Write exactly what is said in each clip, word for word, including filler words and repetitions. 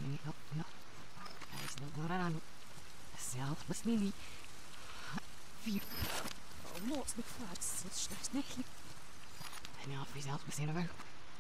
help no. Hij is nog door aan. Zelf besnili. Vier. Los met vaart. Het straks niet. En ja, wie zelf besnili wel.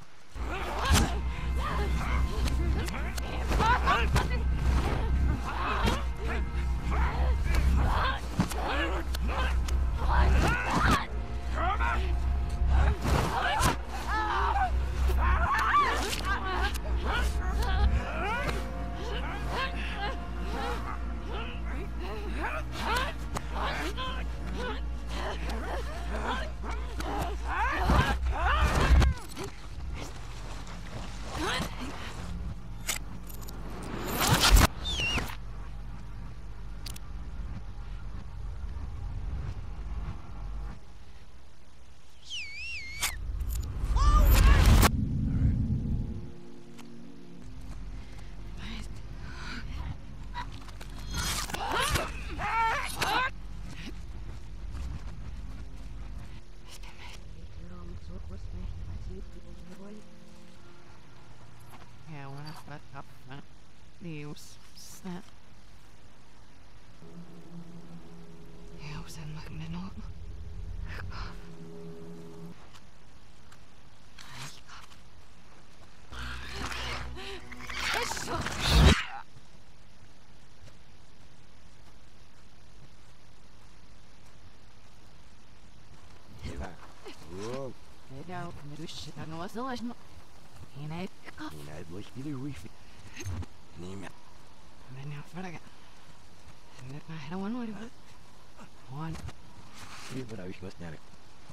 Yeah, when I fuck up front, news, snap. Yeah, I was in looking at all. Nou, dus dat was de les. En hij kaf. En hij blijft niet de wifi. Nee, maar. En nou verder gaan. En dat maar helemaal nooit wat. One. Nee, maar ik was naar.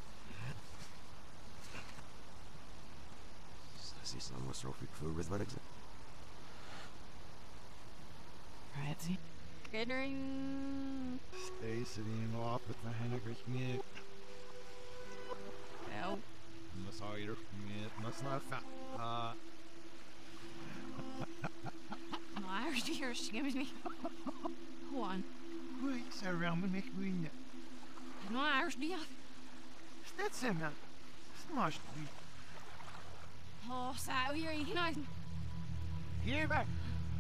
Dat is dan was Rofik voor met wat ik zeg. Right, see. Kidding. Stay sitting off with my hand niet. Nou. Dat zou je er niet. Dat is not fat. Uh. Maar is die hier schimmers niet. One. Wait, zo ruim me niet doen. Maar is die af. Stet ze man. Smash die. Oh, zou hier hinaus. Hier weg.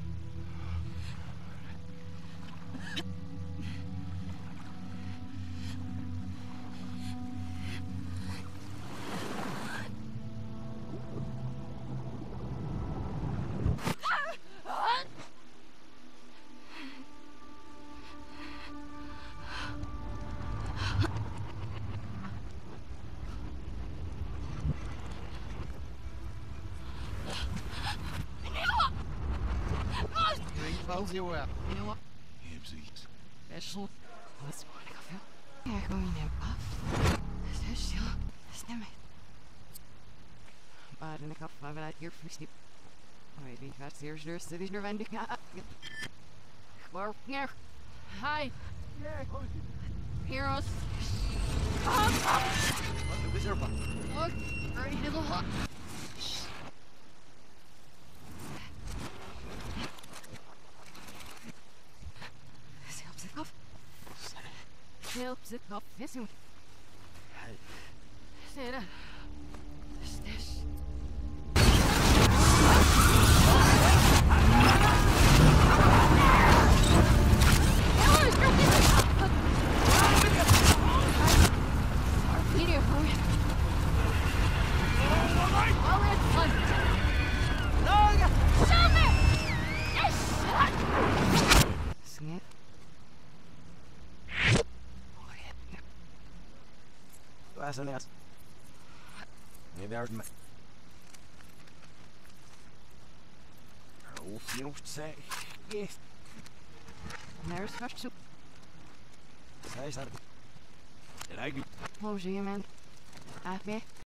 Als je wel. You know what? Hemzies. Special. What's morning of you? Yeah, going in puff. Special. Stem it. But in a couple of minutes, you're free sleep. Maybe that's your nurse that is your vending. Well, here. Hi. Heroes. Wat de wizard van? Look, very little hot. Helps it up, missing. Sarah. Stash. Video for me. All that fun. Show me! Yes! Snip. Was een eerst. Nee, daar is me. Hoef je nog te zeggen. Yes. There's fresh soup. Zij staat. En eigenlijk. Oh, zie je, man. Af mee.